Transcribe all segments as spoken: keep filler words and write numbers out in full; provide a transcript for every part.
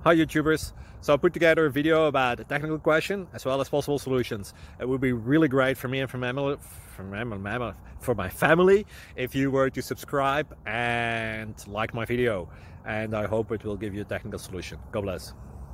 Hi YouTubers! So I put together a video about a technical question as well as possible solutions. It would be really great for me and for, mammal, for, mammal, for my family if you were to subscribe and like my video. And I hope it will give you a technical solution. God bless.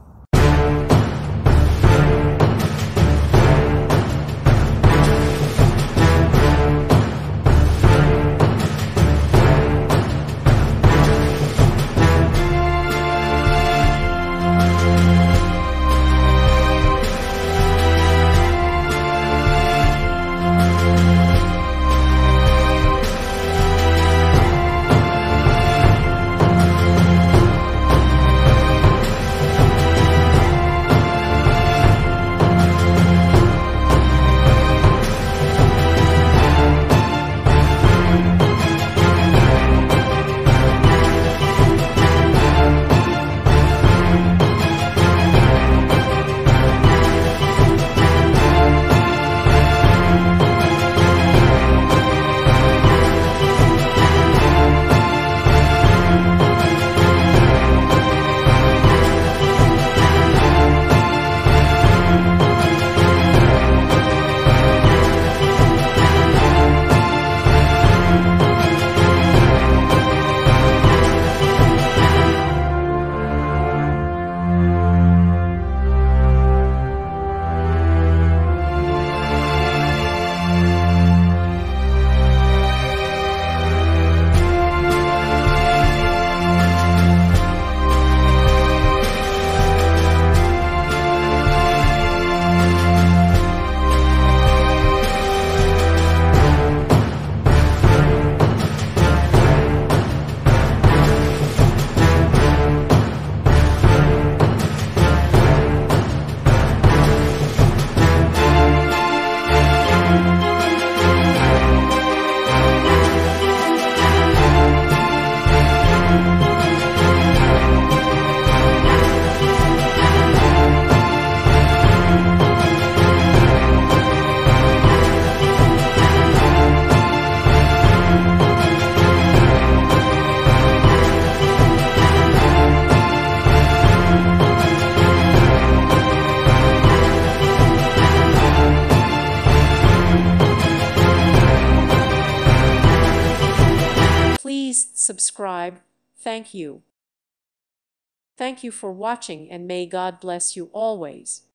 Please subscribe. Thank you. Thank you for watching, and may God bless you always.